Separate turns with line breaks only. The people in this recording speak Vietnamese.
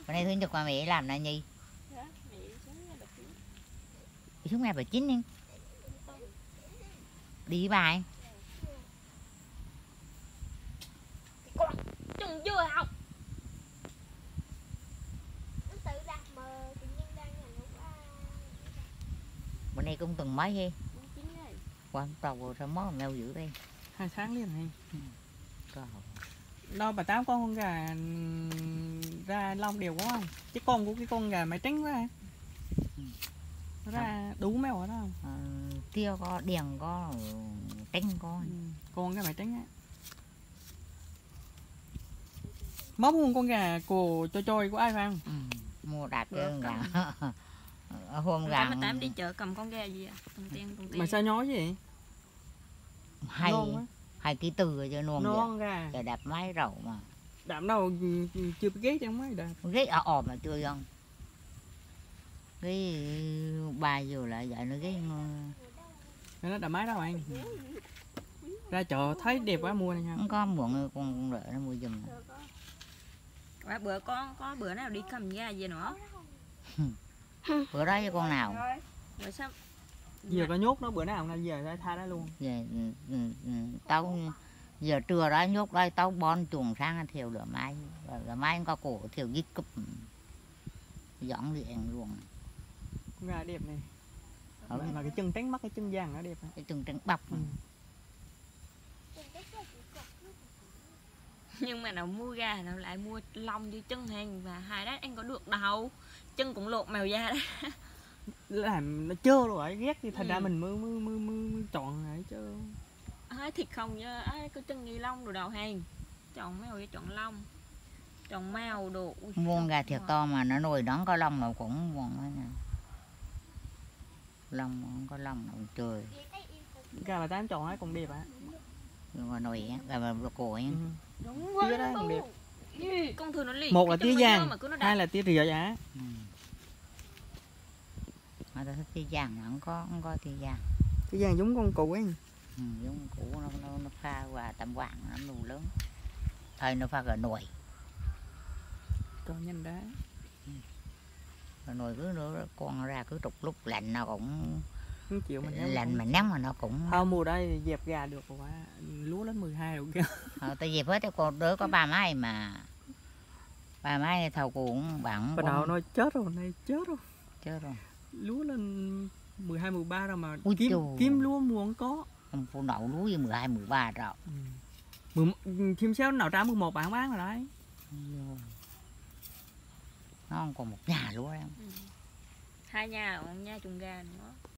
Bữa nay thứ nhật mà mẹ làm là gì?
Dạ, mẹ
Xuống nghe bà chín đi. Đi bài.
con chừng chưa học.
Bữa nay cũng tuần mấy he. Quan tàu sao mó nghèo dữ đây.
2 tháng liền hay.
Có.
Đâu bà Tám con gà ra lông đều quá không? Chứ con của cái con gà mày tránh quá. Ra đủ mấy ở đó không?
Tiêu có, đèn có, tránh có.
Con cái mày tránh á. Móc luôn con gà của trôi của ai phải không?
Mua đạp cho gà. Hôm gà.
Mà Tám đi chợ cầm con gà gì à?
Mà sao nhói vậy?
Hai ký tư rồi chứ nuông
non gà.
Rồi đạp máy rậu mà.
Đạp đâu chưa bị ghét chẳng mấy đạp.
Ghét ỏ mà chưa dân. Cái ba vừa lại vậy nó ghét.
Nó đạp máy đâu anh? Ra chợ thấy đẹp quá mua này nha.
Không có muộn con đợi nó mua giùm.
Bữa có bữa nào đi cầm gà gì nữa?
Bữa đó với con nào?
Bữa sao?
Giờ có nhốt nó bữa nào là giờ ra tha đó luôn.
Tao giờ trưa đó nhốt đây tao bon chuồng sang thiều lửa máy. Lửa máy có cổ thiều gít cúp. Dõng điện luôn.
Con gà đẹp này. Mà cái chân trắng mắt cái chân vàng nó đẹp.
Cái chân trắng bọc.
Nhưng mà nào mua gà nào lại mua lông với chân hàng và hai đó anh có được đâu. Chân cũng lột màu da đấy.
Làm nó trơ rồi ghét thì thành ra mình mới chọn ấy chứ.
Ai thịt không chứ ai có chân ni lông đồ đầu hàng. Chọn mấy hồi chọn lông. Chọn màu đồ.
Muôn gà thiệt to mà nó nuôi đón có lông mà cũng buồn quá nè. Lông không có lông nào trời.
Gà bà Tám chọn ấy cũng đẹp á.
Rồi nồi á, gà bà cổ á.
Tía đó cũng đẹp.
Con thường nó lì.
Một là tía vàng, hai là tía rìa giá.
Mà tao thích tía vàng mà không có tía vàng.
Tía vàng giống con cụ ấy.
Giống củ nó pha và tầm quảng nó nụ lớn. Thời nó pha gà nồi.
Còn nhanh đá.
Rồi nồi cứ nữa con ra cứ trục lúc lạnh nó cũng
không chịu mình
lạnh mà nắng mà nó cũng
thôi mùa đây dẹp gà được quá lúa lên 12 độ kia.
Tao dẹp hết con đứa có ba máy mà ba máy thầu cũng bạn
bắt đầu nó chết rồi này chết
rồi
lúa lên 12 13 rồi mà
kiếm
lúa mua không có
không phụ đậu lúa với 12 13 rồi
thêm sao nào trả 11 bạn bán rồi đấy
nó còn một nhà lúa em.
Hai nhà, một nhà trùng gà nữa.